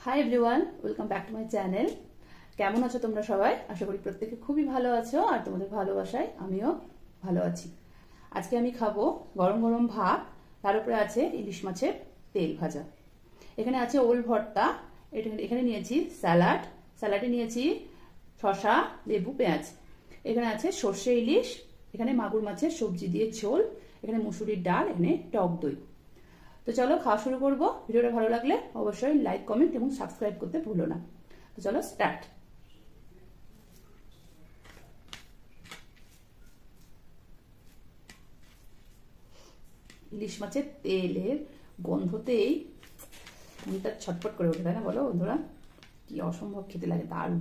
High everyone, welcome back to my channel. কেমন আছো তোমরা সবাই? আশা করি প্রত্যেকে খুবই ভালো আছো, আর তোমাদের ভালোবাসায় আমিও ভালো আছি। আজকে আমি খাবো গরম গরম ভাত, তার উপরে আছে ইলিশ মাছের তেল ভাজা। এখানে আছে ওল ভর্তা, এখানে নিয়েছি স্যালাডে নিয়েছি শসা, লেবু, পেঁয়াজ। এখানে আছে সর্ষে ইলিশ, এখানে মাগুর মাছের সবজি দিয়ে ঝোল, এখানে মুসুরির ডাল, এখানে টক দই। তো চলো খাওয়া শুরু করবো। ভিডিওটা ভালো লাগলে অবশ্যই লাইক, কমেন্ট এবং সাবস্ক্রাইব করতে ভুলো না। তো চলো স্টার্ট। ইলিশ মাছের তেলের গন্ধতেই মনটা ছটফট করে ওঠে, তাই না বলো বন্ধুরা? কি অসম্ভব খেতে লাগে, দারুণ।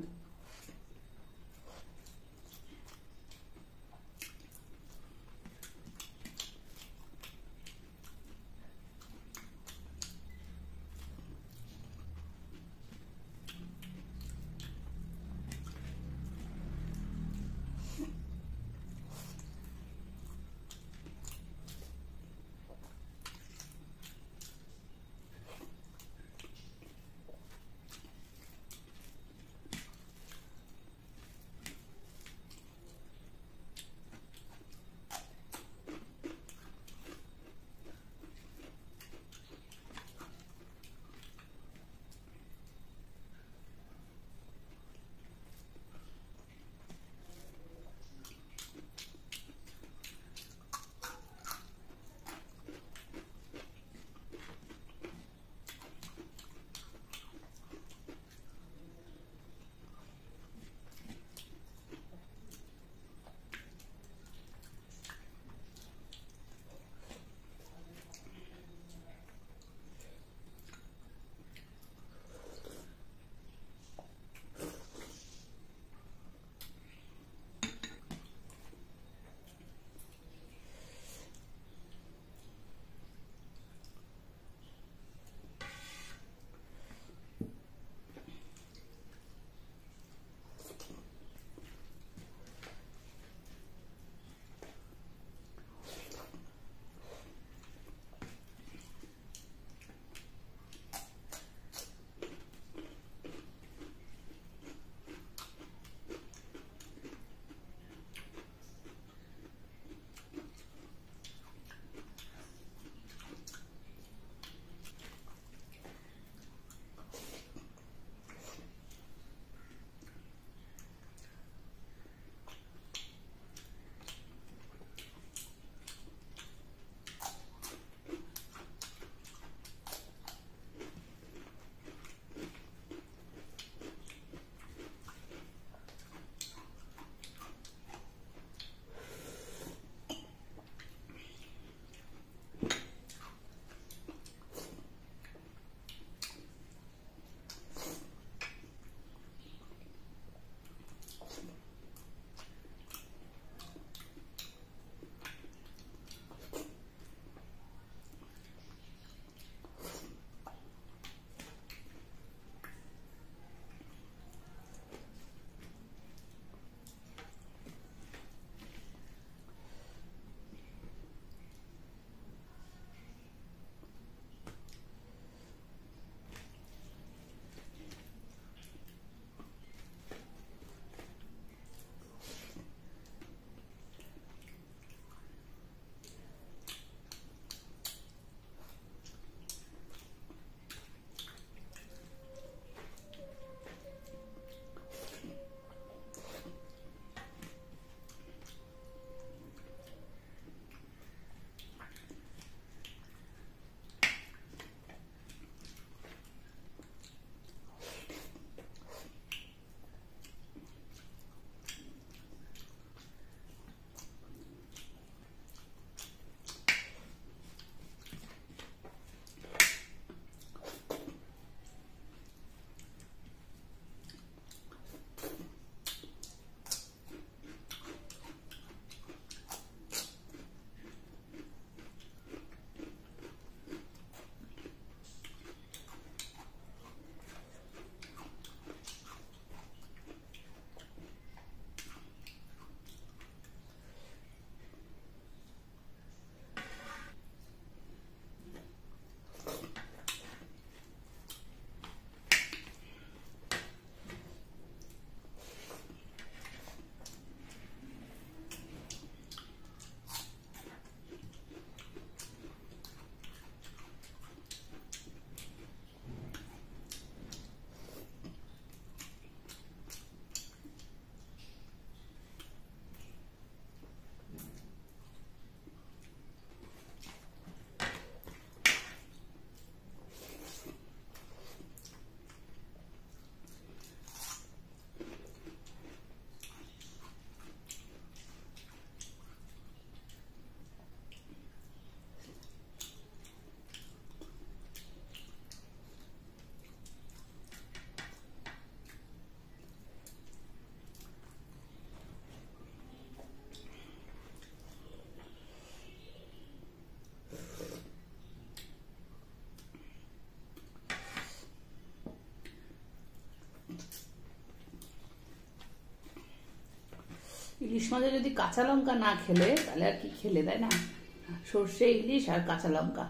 ইলিশ মাছে যদি কাঁচা লঙ্কা না খেলে তাহলে আর কি খেলে, তাই না? সর্ষে ইলিশ আর কাঁচা লঙ্কা।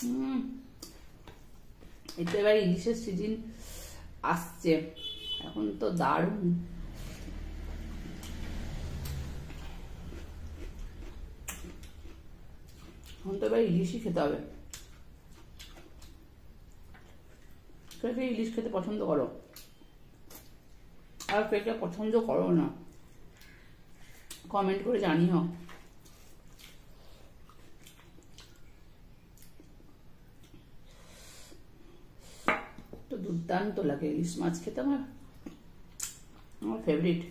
এই তো এবার ইলিশের সিজন আসছে, এখন তো দারুণ। এখন তো এবার ইলিশই খেতে হবে। কে ইলিশ খেতে পছন্দ করো আর কে পছন্দ করো না কমেন্ট করে জানিও। তো দুর্দান্ত লাগে ইলিশ মাছ খেতে, আমার ফেভারিট।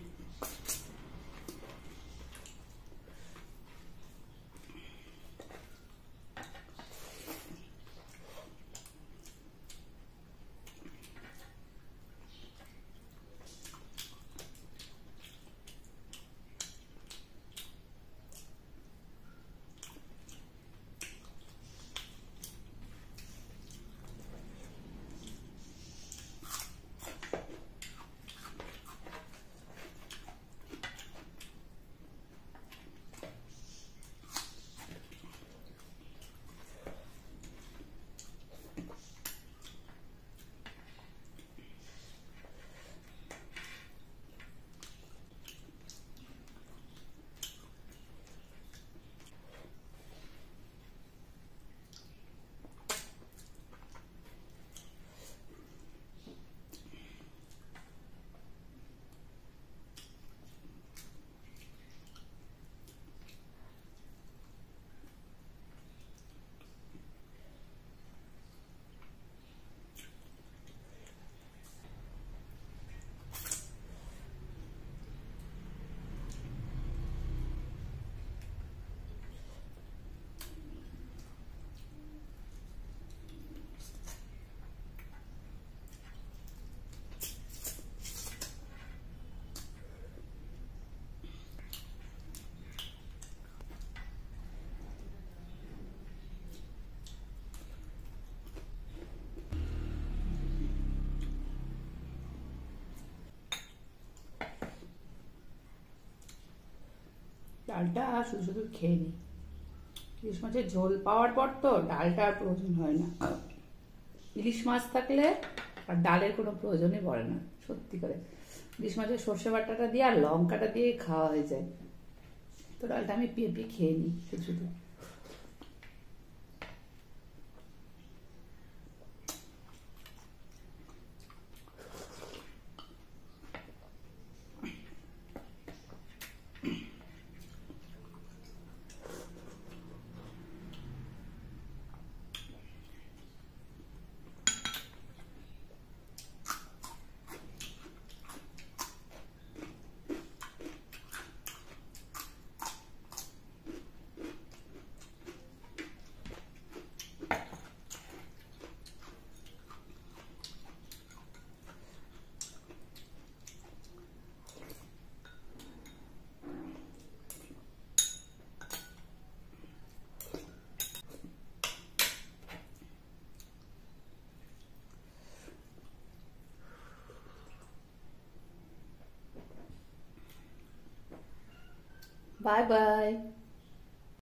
ডালটা শুধু শুধু খেয়ে নিই। ইলিশ মাছের ঝোল পাওয়ার পর তো ডালটা আর প্রয়োজন হয় না। ইলিশ মাছ থাকলে আর ডালের কোনো প্রয়োজনই পড়ে না, সত্যি করে। ইলিশ মাছের সর্ষে বাটাটা দিয়ে আর লঙ্কাটা দিয়ে খাওয়া হয়ে যায়। তো ডালটা আমি পেয়ে খেয়ে নিই শুধু শুধু। Bye bye.